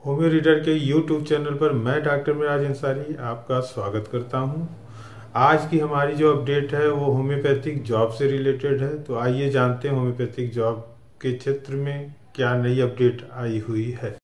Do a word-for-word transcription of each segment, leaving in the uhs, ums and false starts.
Homeo reader के YouTube channel पर मैं डॉक्टर मिराज अंसारी आपका स्वागत करता हूं। आज की हमारी जो अपडेट है वो होम्योपैथिक जॉब से रिलेटेड है। तो आइए जानते हैं होम्योपैथिक जॉब के क्षेत्र में क्या नई अपडेट आई हुई है।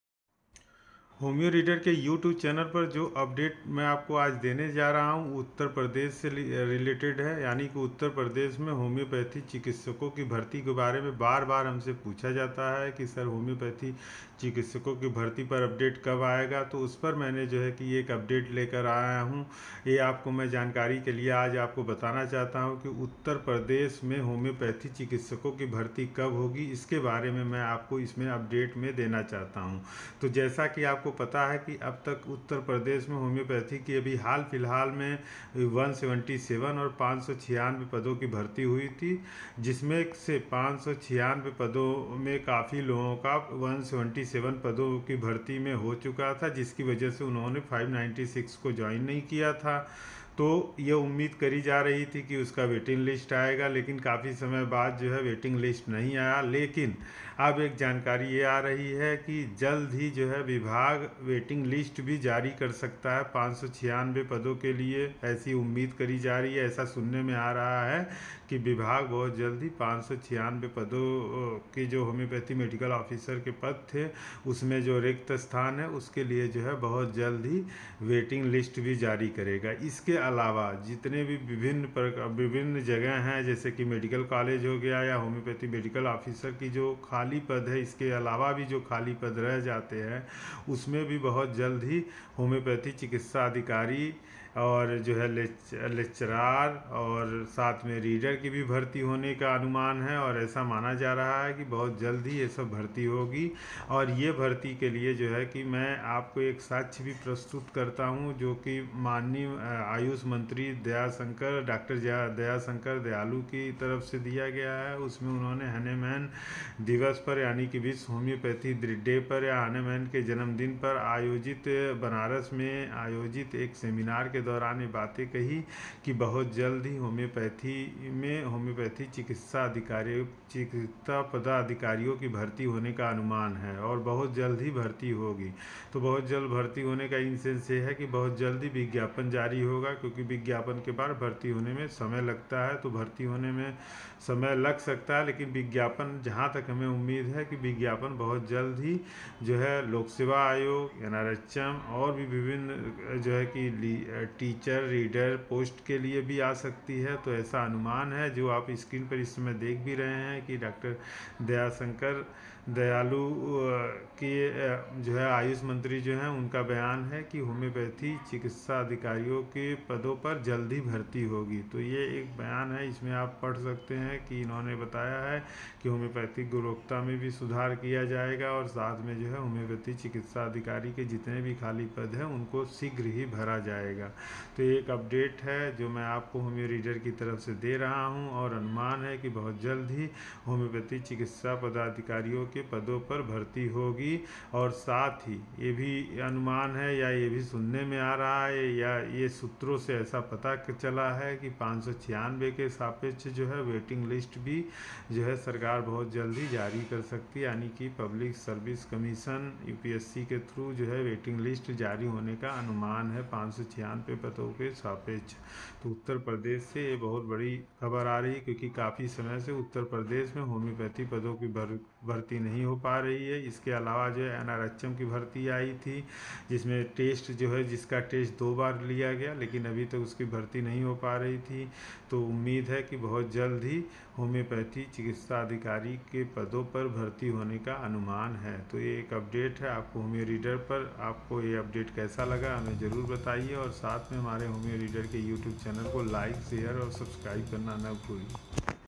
होम्यो रीडर के यूट्यूब चैनल पर जो अपडेट मैं आपको आज देने जा रहा हूं उत्तर प्रदेश से रिलेटेड है। यानी कि उत्तर प्रदेश में होम्योपैथी चिकित्सकों की भर्ती के बारे में बार बार हमसे पूछा जाता है कि सर होम्योपैथी चिकित्सकों की भर्ती पर अपडेट कब आएगा। तो उस पर मैंने जो है कि एक अपडेट लेकर आया हूं। ये आपको मैं जानकारी के लिए आज आपको बताना चाहता हूं कि उत्तर प्रदेश में होम्योपैथी चिकित्सकों की भर्ती कब होगी, इसके बारे में मैं आपको इसमें अपडेट में देना चाहता हूं। तो जैसा कि आपको पता है कि अब तक उत्तर प्रदेश में होम्योपैथी की अभी हाल फिलहाल में एक सौ सतहत्तर और पाँच सौ छियानवे पदों की भर्ती हुई थी, जिसमें से पाँच सौ छियानवे पदों में काफ़ी लोगों का एक सौ सतहत्तर पदों की भर्ती में हो चुका था, जिसकी वजह से उन्होंने पाँच सौ छियानवे को ज्वाइन नहीं किया था। तो ये उम्मीद करी जा रही थी कि उसका वेटिंग लिस्ट आएगा, लेकिन काफ़ी समय बाद जो है वेटिंग लिस्ट नहीं आया। लेकिन अब एक जानकारी ये आ रही है कि जल्द ही जो है विभाग वेटिंग लिस्ट भी जारी कर सकता है पाँच सौ छियानवे पदों के लिए, ऐसी उम्मीद करी जा रही है। ऐसा सुनने में आ रहा है कि विभाग बहुत जल्द ही पाँच सौ छियानवे पदों के जो होम्योपैथी मेडिकल ऑफिसर के पद थे उसमें जो रिक्त स्थान है उसके लिए जो है बहुत जल्द ही वेटिंग लिस्ट भी जारी करेगा। इसके अलावा जितने भी विभिन्न विभिन्न जगह हैं, जैसे कि मेडिकल कॉलेज हो गया या होम्योपैथी मेडिकल ऑफिसर की जो खाली पद है, इसके अलावा भी जो खाली पद रह जाते हैं उसमें भी बहुत जल्द ही होम्योपैथी चिकित्सा अधिकारी और जो है लेक्चरार और साथ में रीडर की भी भर्ती होने का अनुमान है। और ऐसा माना जा रहा है कि बहुत जल्द ही ये सब भर्ती होगी। और ये भर्ती के लिए जो है कि मैं आपको एक साक्ष्य भी प्रस्तुत करता हूं, जो कि माननीय आयुष मंत्री दयाशंकर डॉक्टर दयाशंकर दयालु की तरफ से दिया गया है। उसमें उन्होंने हनीमैन दिवस पर यानी कि विश्व होम्योपैथी डे पर या हनीमैन के जन्मदिन पर आयोजित बनारस में आयोजित एक सेमिनार के दौरान ये बातें कही कि बहुत जल्द ही होम्योपैथी में होम्योपैथी चिकित्सा अधिकारियों चिकित्सा पदाधिकारियों की भर्ती होने का अनुमान है और बहुत जल्द ही भर्ती होगी। तो बहुत जल्द भर्ती होने का इन सेंस ये है कि बहुत जल्द ही विज्ञापन जारी होगा, क्योंकि विज्ञापन के बाद भर्ती होने में समय लगता है। तो भर्ती होने में समय लग सकता है, लेकिन विज्ञापन जहाँ तक हमें उम्मीद है कि विज्ञापन बहुत जल्द ही जो है लोक सेवा आयोग, एन आर एच एम और भी विभिन्न जो है कि टीचर रीडर पोस्ट के लिए भी आ सकती है। तो ऐसा अनुमान है, जो आप स्क्रीन पर इस समय देख भी रहे हैं कि डॉक्टर दयाशंकर दयालु के जो है आयुष मंत्री जो हैं उनका बयान है कि होम्योपैथी चिकित्सा अधिकारियों के पदों पर जल्द ही भर्ती होगी। तो ये एक बयान है, इसमें आप पढ़ सकते हैं कि इन्होंने बताया है कि होम्योपैथिक गुणवत्ता में भी सुधार किया जाएगा और साथ में जो है होम्योपैथी चिकित्सा अधिकारी के जितने भी खाली पद हैं उनको शीघ्र ही भरा जाएगा। तो ये एक अपडेट है जो मैं आपको होम्यो रीडर की तरफ से दे रहा हूँ और अनुमान है कि बहुत जल्द ही होम्योपैथी चिकित्सा पदाधिकारियों के पदों पर भर्ती होगी। और साथ ही ये भी अनुमान है या ये भी सुनने में आ रहा है या ये सूत्रों से ऐसा पता चला है कि पाँच सौ छियानवे के सापेक्ष जो है वेटिंग लिस्ट भी जो है सरकार बहुत जल्दी जारी कर सकती है। यानी कि public service commission U P S C के थ्रू जो है वेटिंग लिस्ट जारी होने का अनुमान है पाँच सौ छियानवे पदों के सापेक्ष। तो उत्तर प्रदेश से ये बहुत बड़ी खबर आ रही है, क्योंकि काफ़ी समय से उत्तर प्रदेश में होम्योपैथी पदों की भर भर्ती नहीं हो पा रही है। इसके अलावा जो है एन आर एच एम की भर्ती आई थी, जिसमें टेस्ट जो है जिसका टेस्ट दो बार लिया गया, लेकिन अभी तक तो उसकी भर्ती नहीं हो पा रही थी। तो उम्मीद है कि बहुत जल्द ही होम्योपैथी चिकित्सा अधिकारी के पदों पर भर्ती होने का अनुमान है। तो ये एक अपडेट है आपको होम्यो रीडर पर। आपको ये अपडेट कैसा लगा हमें ज़रूर बताइए और साथ में हमारे होम्यो रीडर के यूट्यूब चैनल को लाइक शेयर और सब्सक्राइब करना न भूलिए।